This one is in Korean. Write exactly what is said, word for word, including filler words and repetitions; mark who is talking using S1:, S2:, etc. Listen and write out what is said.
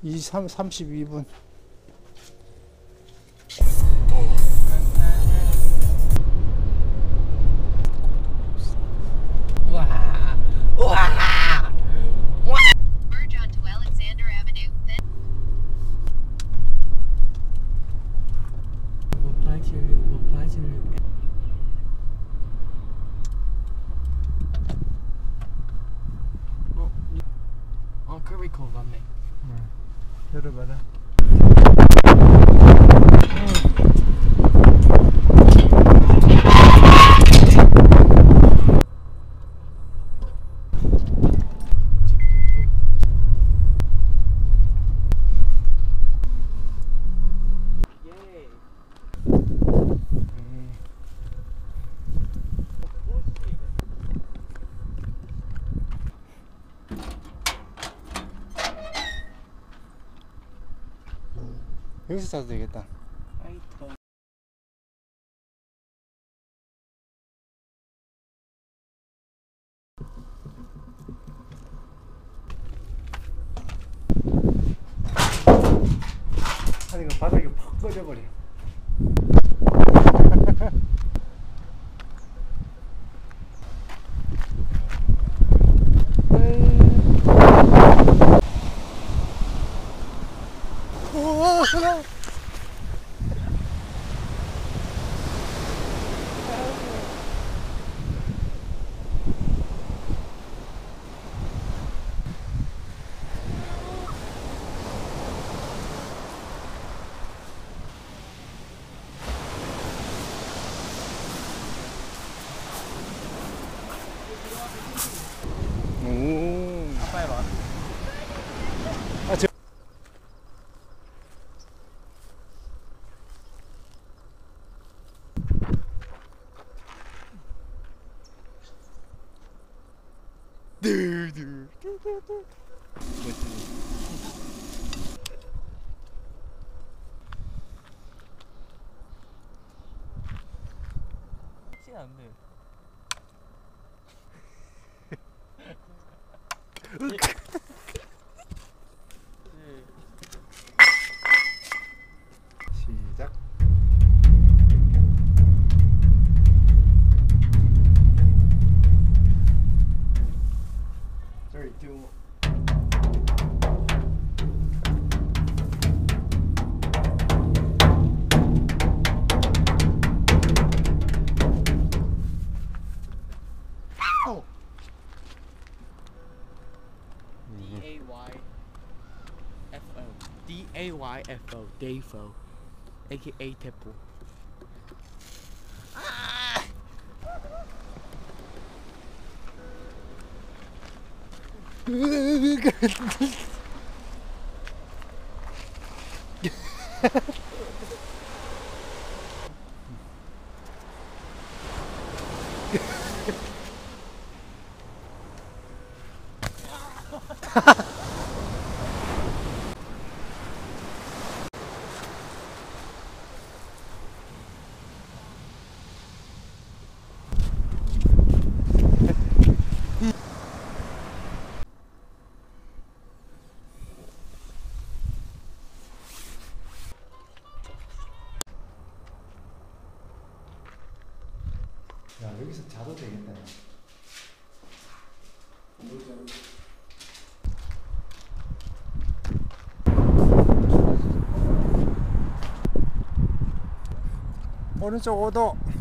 S1: 이십삼, 삼십이 분.
S2: 우와. 우와.
S3: Merge onto Alexander Avenue, then
S2: 어, 어, Kirby Cove 맞네.
S1: 응. 열어봐라. 여기서 자도 되겠다. 아니 이거 바닥이 팍 꺼져버려. 오.
S2: 아빠 해봐.
S1: 아, 저... 두두.
S2: 쉽지 않네.
S1: 시작. three, two, one.
S2: D A Y F O D A Y F O Dayfo aka Tepo.
S1: 야, 여기서 자도 되겠다. 오른쪽 오도.